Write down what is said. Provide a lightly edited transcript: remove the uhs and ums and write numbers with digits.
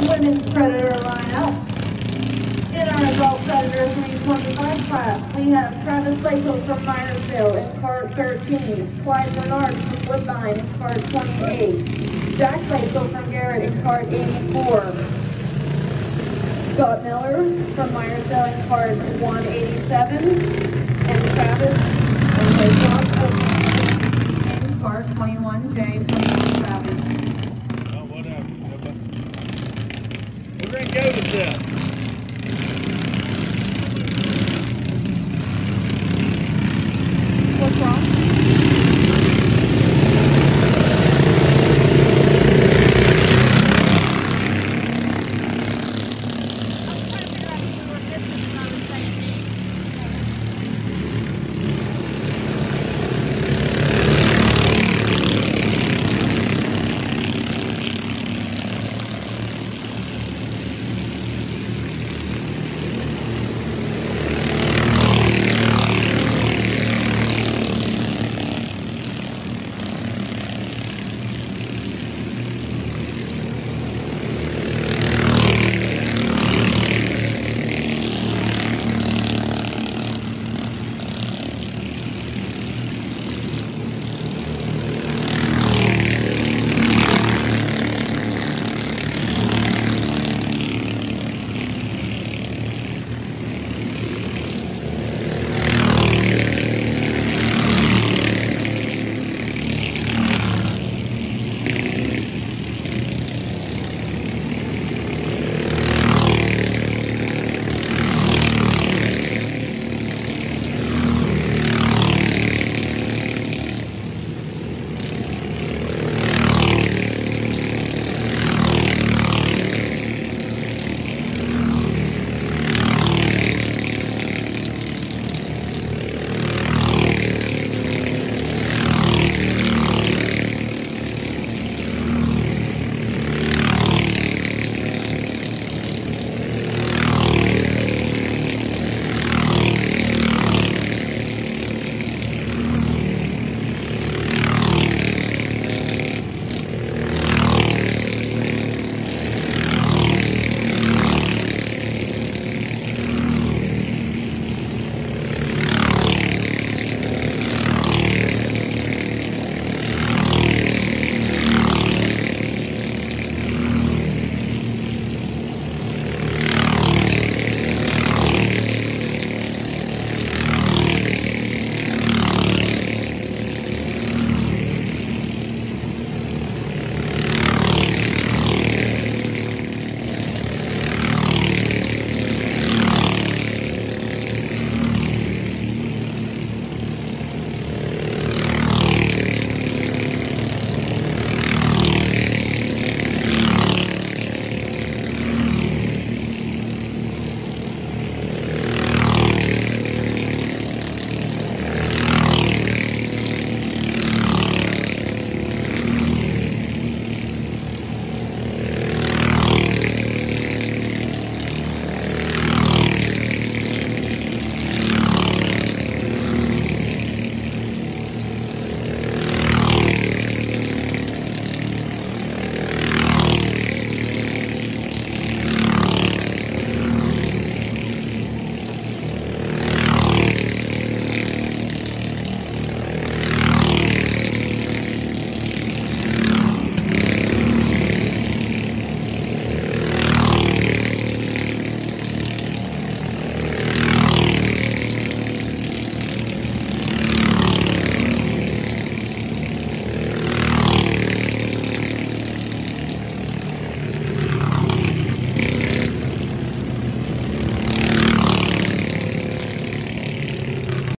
women's Predator lineup. In our adult Predator 325 class, we have Travis Lakel from Myersville in cart 13, Clyde Bernard from Woodbine in cart 28, Jack Lakel from Garrett in cart 84, Scott Miller from Myersville in cart 187, and Travis Lakel in cart 21J from Travis. Oh, whatever. We're going to go with this.